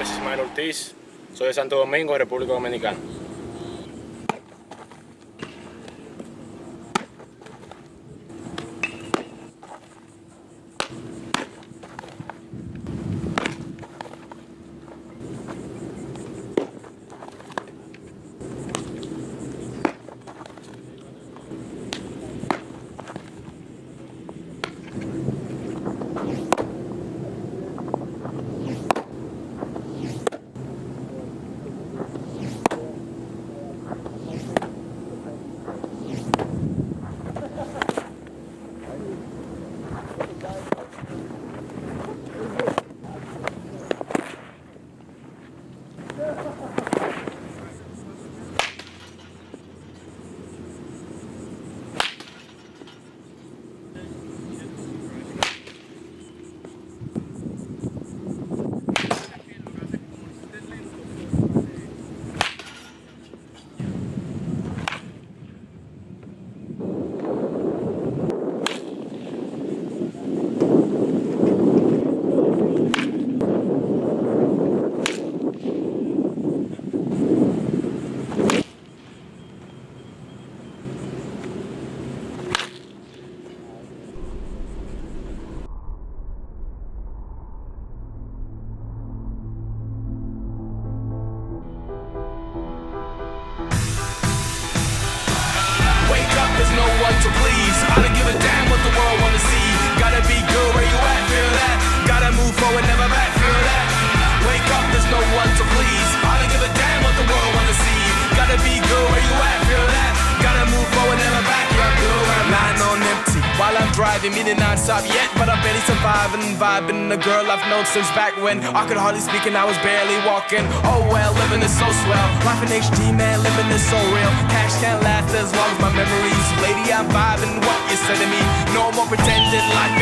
es Ismael Ortiz, soy de Santo Domingo, República Dominicana. There's no one to please. I don't give a damn what the world wanna see. Gotta be good where you at, feel that. Gotta move forward, never back, feel that. Wake up, there's no one to please. I don't give a damn what the world wanna see. Gotta be good where you at, feel that. Gotta move forward, never back, yeah, good where I'm lying on empty while I'm driving, meaning non-stop yet, but I'm barely surviving, vibing. The girl I've known since back when I could hardly speak and I was barely walking. Oh well, living is so swell. Life in HD, man, living is so real. Cash can't last as long as my memories. Lady, I'm vibing what you said to me. No more pretending, life